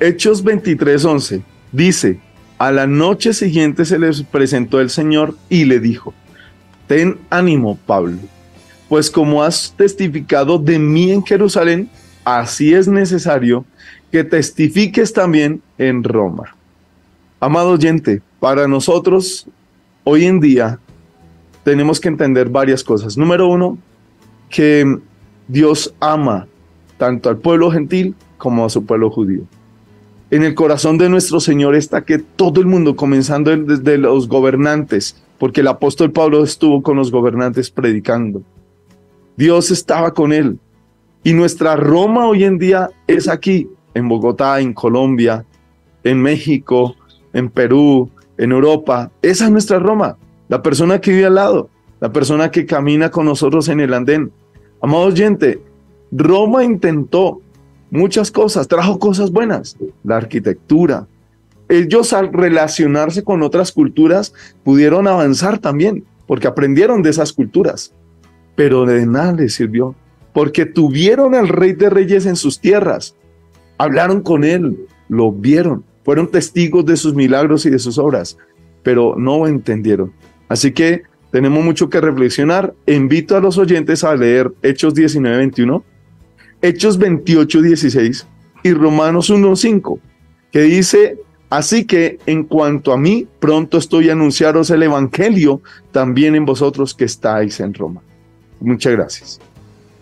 Hechos 23:11 dice: a la noche siguiente se les presentó el Señor y le dijo: ten ánimo, Pablo, pues como has testificado de mí en Jerusalén, así es necesario que testifiques también en Roma. Amado oyente, para nosotros hoy en día tenemos que entender varias cosas. Número uno, que Dios ama tanto al pueblo gentil como a su pueblo judío. En el corazón de nuestro Señor está que todo el mundo, comenzando desde los gobernantes, porque el apóstol Pablo estuvo con los gobernantes predicando, Dios estaba con él. Y nuestra Roma hoy en día es aquí, en Bogotá, en Colombia, en México, en Perú, en Europa. Esa es nuestra Roma, la persona que vive al lado, la persona que camina con nosotros en el andén. Amado oyente, Roma intentó muchas cosas, trajo cosas buenas, la arquitectura. Ellos, al relacionarse con otras culturas, pudieron avanzar también, porque aprendieron de esas culturas, pero de nada les sirvió, porque tuvieron al Rey de Reyes en sus tierras, hablaron con él, lo vieron, fueron testigos de sus milagros y de sus obras, pero no entendieron. Así que tenemos mucho que reflexionar. Invito a los oyentes a leer Hechos 19:21, Hechos 28:16 y Romanos 1:5, que dice: así que en cuanto a mí, pronto estoy a anunciaros el evangelio también en vosotros que estáis en Roma. Muchas gracias.